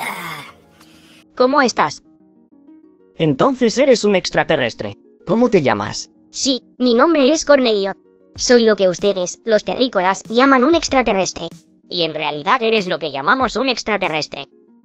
¿Cómo estás? Entonces eres un extraterrestre. ¿Cómo te llamas? Sí, mi nombre es Cornelio. Soy lo que ustedes, los terrícolas, llaman un extraterrestre. Y en realidad eres lo que llamamos un extraterrestre.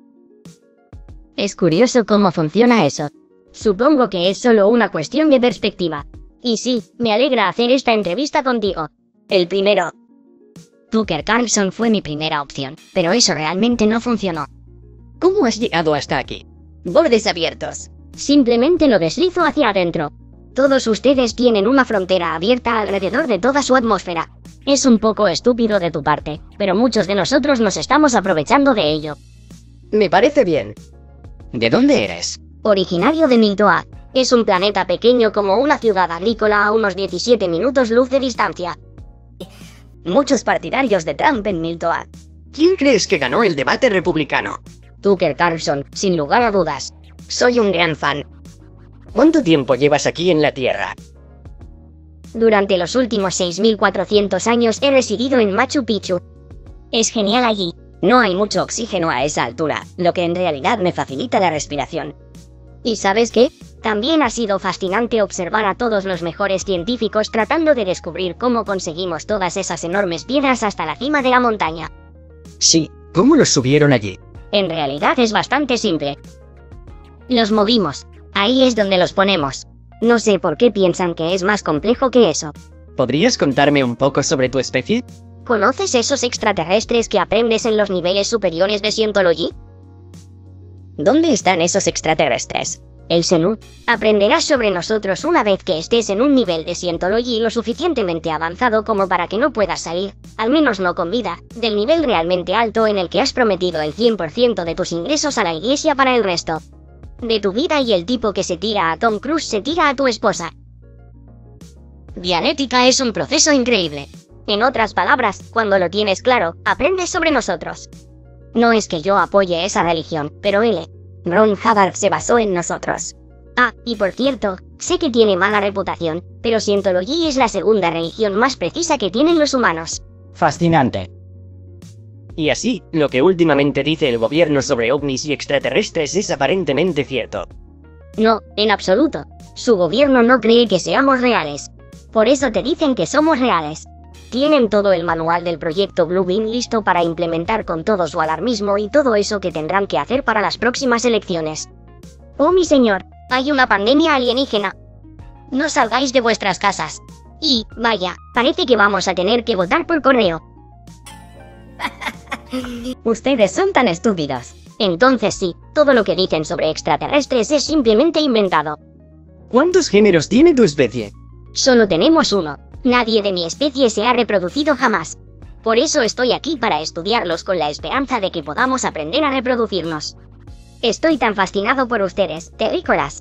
Es curioso cómo funciona eso. Supongo que es solo una cuestión de perspectiva. Y sí, me alegra hacer esta entrevista contigo. El primero. Tucker Carlson fue mi primera opción, pero eso realmente no funcionó. ¿Cómo has llegado hasta aquí? Bordes abiertos. Simplemente lo deslizo hacia adentro. Todos ustedes tienen una frontera abierta alrededor de toda su atmósfera. Es un poco estúpido de tu parte, pero muchos de nosotros nos estamos aprovechando de ello. Me parece bien. ¿De dónde eres? Originario de Miltoa. Es un planeta pequeño como una ciudad agrícola a unos 17 minutos luz de distancia. Muchos partidarios de Trump en Miltoa. ¿Quién crees que ganó el debate republicano? Tucker Carlson, sin lugar a dudas. Soy un gran fan. ¿Cuánto tiempo llevas aquí en la Tierra? Durante los últimos 6.400 años he residido en Machu Picchu. Es genial allí. No hay mucho oxígeno a esa altura, lo que en realidad me facilita la respiración. ¿Y sabes qué? También ha sido fascinante observar a todos los mejores científicos tratando de descubrir cómo conseguimos todas esas enormes piedras hasta la cima de la montaña. Sí, ¿cómo los subieron allí? En realidad es bastante simple. Los movimos. Ahí es donde los ponemos. No sé por qué piensan que es más complejo que eso. ¿Podrías contarme un poco sobre tu especie? ¿Conoces esos extraterrestres que aprendes en los niveles superiores de Scientology? ¿Dónde están esos extraterrestres? El Xenu. Aprenderás sobre nosotros una vez que estés en un nivel de Scientology lo suficientemente avanzado como para que no puedas salir, al menos no con vida, del nivel realmente alto en el que has prometido el 100% de tus ingresos a la iglesia para el resto de tu vida y el tipo que se tira a Tom Cruise se tira a tu esposa. Dialéctica es un proceso increíble. En otras palabras, cuando lo tienes claro, aprendes sobre nosotros. No es que yo apoye esa religión, pero Ron Hubbard se basó en nosotros. Ah, y por cierto, sé que tiene mala reputación, pero Scientology es la segunda religión más precisa que tienen los humanos. Fascinante. Y así, lo que últimamente dice el gobierno sobre ovnis y extraterrestres es aparentemente cierto. No, en absoluto. Su gobierno no cree que seamos reales. Por eso te dicen que somos reales. Tienen todo el manual del proyecto Blue Beam listo para implementar con todo su alarmismo y todo eso que tendrán que hacer para las próximas elecciones. Oh mi señor, hay una pandemia alienígena. No salgáis de vuestras casas. Y, vaya, parece que vamos a tener que votar por correo. Ustedes son tan estúpidos. Entonces sí, todo lo que dicen sobre extraterrestres es simplemente inventado. ¿Cuántos géneros tiene tu especie? Solo tenemos uno. Nadie de mi especie se ha reproducido jamás. Por eso estoy aquí para estudiarlos con la esperanza de que podamos aprender a reproducirnos. Estoy tan fascinado por ustedes, terrícolas.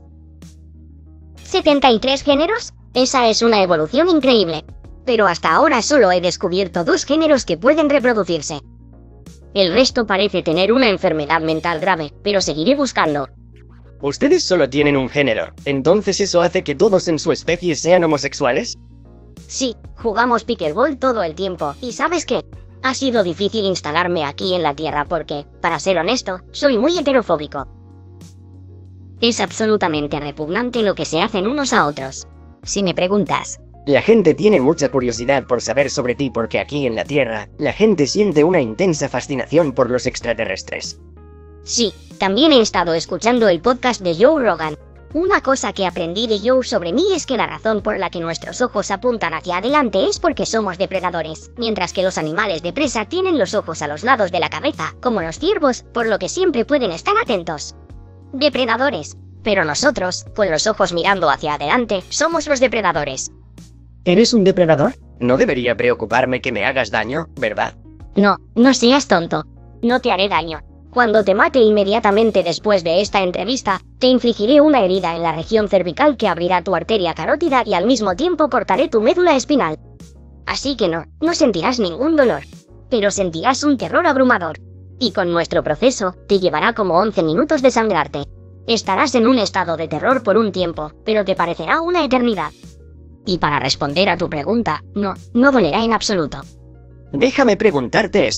¿73 géneros? Esa es una evolución increíble. Pero hasta ahora solo he descubierto 2 géneros que pueden reproducirse. El resto parece tener una enfermedad mental grave, pero seguiré buscando. Ustedes solo tienen un género, ¿entonces eso hace que todos en su especie sean homosexuales? Sí, jugamos pickleball todo el tiempo, y ¿sabes qué? Ha sido difícil instalarme aquí en la Tierra porque, para ser honesto, soy muy heterofóbico. Es absolutamente repugnante lo que se hacen unos a otros. Si me preguntas. La gente tiene mucha curiosidad por saber sobre ti porque aquí en la Tierra, la gente siente una intensa fascinación por los extraterrestres. Sí, también he estado escuchando el podcast de Joe Rogan. Una cosa que aprendí de Joe sobre mí es que la razón por la que nuestros ojos apuntan hacia adelante es porque somos depredadores, mientras que los animales de presa tienen los ojos a los lados de la cabeza, como los ciervos, por lo que siempre pueden estar atentos. Depredadores. Pero nosotros, con los ojos mirando hacia adelante, somos los depredadores. ¿Eres un depredador? No debería preocuparme que me hagas daño, ¿verdad? No, no seas tonto. No te haré daño. Cuando te mate inmediatamente después de esta entrevista, te infligiré una herida en la región cervical que abrirá tu arteria carótida y al mismo tiempo cortaré tu médula espinal. Así que no sentirás ningún dolor. Pero sentirás un terror abrumador. Y con nuestro proceso, te llevará como 11 minutos desangrarte. Estarás en un estado de terror por un tiempo, pero te parecerá una eternidad. Y para responder a tu pregunta, no dolerá en absoluto. Déjame preguntarte esto.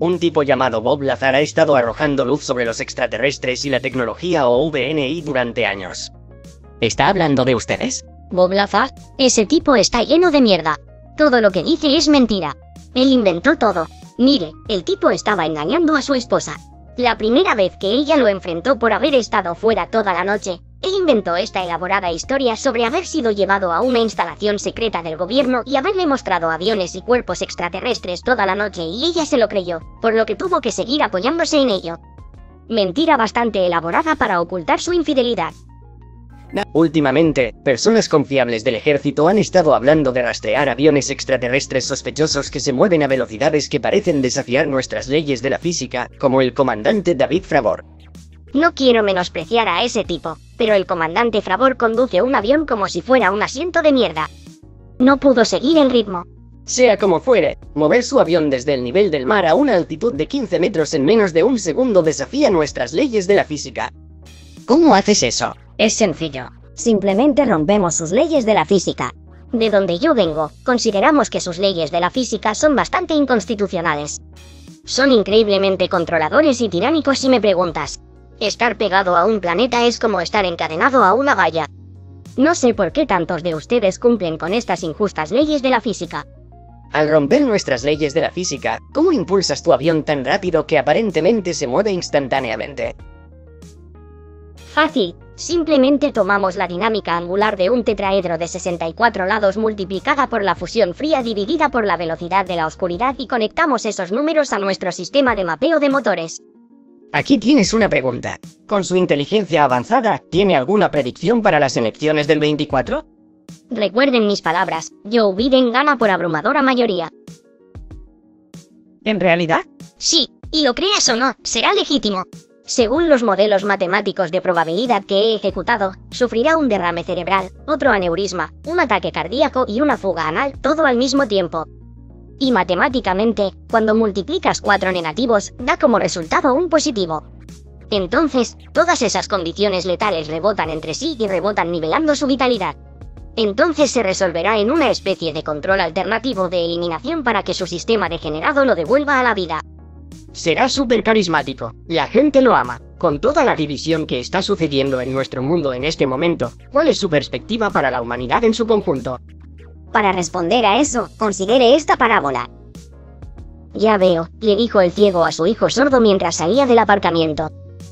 Un tipo llamado Bob Lazar ha estado arrojando luz sobre los extraterrestres y la tecnología OVNI durante años. ¿Está hablando de ustedes? Bob Lazar, ese tipo está lleno de mierda. Todo lo que dice es mentira. Él inventó todo. Mire, el tipo estaba engañando a su esposa. La primera vez que ella lo enfrentó por haber estado fuera toda la noche, él inventó esta elaborada historia sobre haber sido llevado a una instalación secreta del gobierno y haberle mostrado aviones y cuerpos extraterrestres toda la noche y ella se lo creyó, por lo que tuvo que seguir apoyándose en ello. Mentira bastante elaborada para ocultar su infidelidad. Últimamente, personas confiables del ejército han estado hablando de rastrear aviones extraterrestres sospechosos que se mueven a velocidades que parecen desafiar nuestras leyes de la física, como el comandante David Fravor. No quiero menospreciar a ese tipo, pero el comandante Fravor conduce un avión como si fuera un asiento de mierda. No pudo seguir el ritmo. Sea como fuere, mover su avión desde el nivel del mar a una altitud de 15 metros en menos de un segundo desafía nuestras leyes de la física. ¿Cómo haces eso? Es sencillo. Simplemente rompemos sus leyes de la física. De donde yo vengo, consideramos que sus leyes de la física son bastante inconstitucionales. Son increíblemente controladores y tiránicos si me preguntas. Estar pegado a un planeta es como estar encadenado a una valla. No sé por qué tantos de ustedes cumplen con estas injustas leyes de la física. Al romper nuestras leyes de la física, ¿cómo impulsas tu avión tan rápido que aparentemente se mueve instantáneamente? Fácil. Simplemente tomamos la dinámica angular de un tetraedro de 64 lados multiplicada por la fusión fría dividida por la velocidad de la oscuridad y conectamos esos números a nuestro sistema de mapeo de motores. Aquí tienes una pregunta. ¿Con su inteligencia avanzada, tiene alguna predicción para las elecciones del 24? Recuerden mis palabras, Joe Biden gana por abrumadora mayoría. ¿En realidad? Sí, y lo creas o no, será legítimo. Según los modelos matemáticos de probabilidad que he ejecutado, sufrirá un derrame cerebral, otro aneurisma, un ataque cardíaco y una fuga anal, todo al mismo tiempo. Y matemáticamente, cuando multiplicas 4 negativos, da como resultado un positivo. Entonces, todas esas condiciones letales rebotan entre sí y rebotan nivelando su vitalidad. Entonces se resolverá en una especie de control alternativo de eliminación para que su sistema degenerado lo devuelva a la vida. Será súper carismático, la gente lo ama. Con toda la división que está sucediendo en nuestro mundo en este momento, ¿cuál es su perspectiva para la humanidad en su conjunto? Para responder a eso, considere esta parábola. Ya veo, le dijo el ciego a su hijo sordo mientras salía del aparcamiento.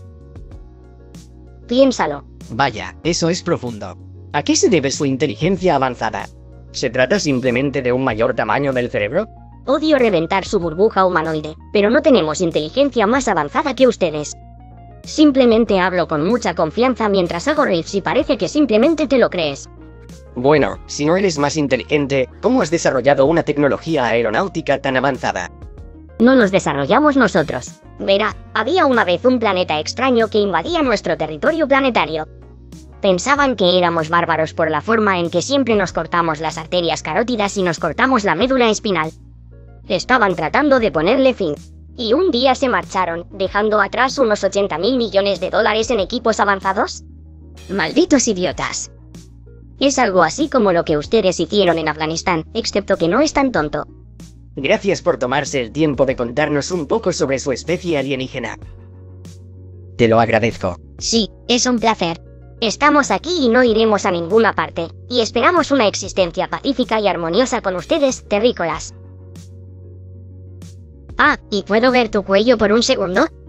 Piénsalo. Vaya, eso es profundo. ¿A qué se debe su inteligencia avanzada? ¿Se trata simplemente de un mayor tamaño del cerebro? Odio reventar su burbuja humanoide, pero no tenemos inteligencia más avanzada que ustedes. Simplemente hablo con mucha confianza mientras hago riffs y parece que simplemente te lo crees. Bueno, si no eres más inteligente, ¿cómo has desarrollado una tecnología aeronáutica tan avanzada? No los desarrollamos nosotros. Verá, había una vez un planeta extraño que invadía nuestro territorio planetario. Pensaban que éramos bárbaros por la forma en que siempre nos cortamos las arterias carótidas y nos cortamos la médula espinal. Estaban tratando de ponerle fin. Y un día se marcharon, dejando atrás unos 80.000 millones de dólares en equipos avanzados. Malditos idiotas. Es algo así como lo que ustedes hicieron en Afganistán, excepto que no es tan tonto. Gracias por tomarse el tiempo de contarnos un poco sobre su especie alienígena. Te lo agradezco. Sí, es un placer. Estamos aquí y no iremos a ninguna parte, y esperamos una existencia pacífica y armoniosa con ustedes, terrícolas. Ah, ¿y puedo ver tu cuello por un segundo?